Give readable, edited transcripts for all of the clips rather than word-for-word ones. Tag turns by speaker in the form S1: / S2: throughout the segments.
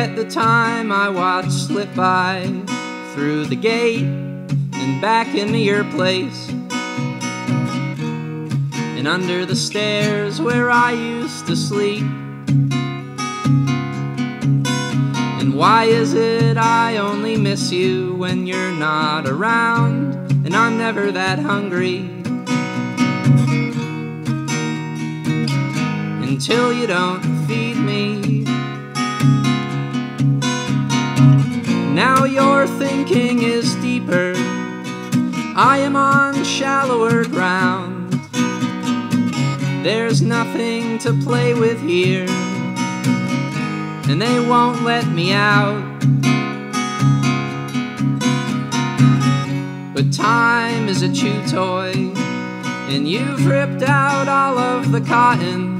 S1: forget the time I watched slip by through the gate and back into your place, and under the stairs where I used to sleep. And why is it I only miss you when you're not around, and I'm never that hungry until you don't feed me? Now your thinking is deeper, I am on shallower ground. There's nothing to play with here, and they won't let me out. But time is a chew toy, and you've ripped out all of the cotton.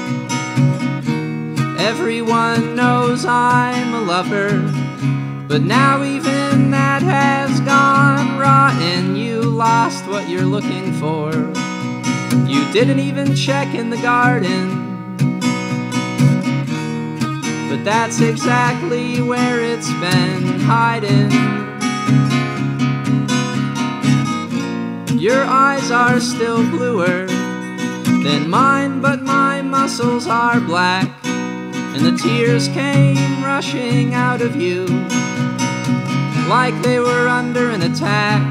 S1: Everyone knows I'm a lover, but now even that has gone rotten. You lost what you're looking for. You didn't even check in the garden, but that's exactly where it's been hiding. Your eyes are still bluer than mine, but my muscles are black, and the tears came rushing out of you like they were under an attack.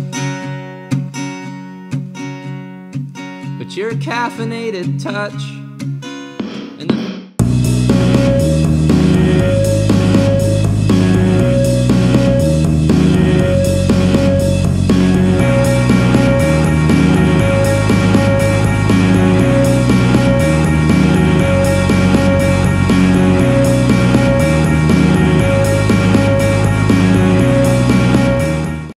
S1: But your caffeinated touch